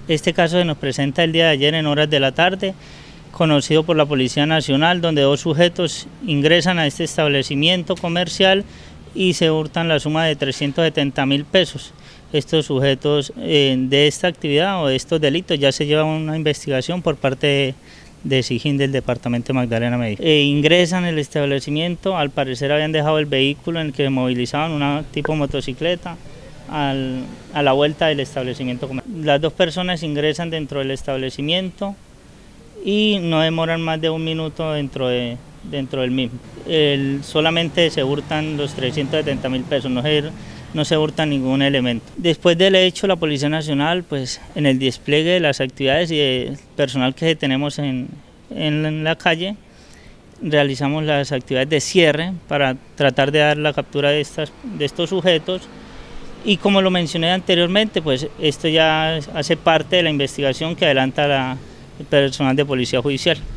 Este caso se nos presenta el día de ayer en horas de la tarde, conocido por la Policía Nacional, donde dos sujetos ingresan a este establecimiento comercial y se hurtan la suma de 370.000 pesos. Estos sujetos de esta actividad o de estos delitos ya se lleva una investigación por parte de SIJIN del departamento de Magdalena Medio. Ingresan al establecimiento, al parecer habían dejado el vehículo en el que movilizaban, una tipo motocicleta, a la vuelta del establecimiento. Las dos personas ingresan dentro del establecimiento y no demoran más de un minuto dentro del mismo. Solamente se hurtan los 370.000 pesos, no se hurta ningún elemento. Después del hecho, la Policía Nacional, pues en el despliegue de las actividades y de personal que tenemos en la calle, realizamos las actividades de cierre para tratar de dar la captura de estos sujetos. Y como lo mencioné anteriormente, pues esto ya hace parte de la investigación que adelanta el personal de Policía Judicial.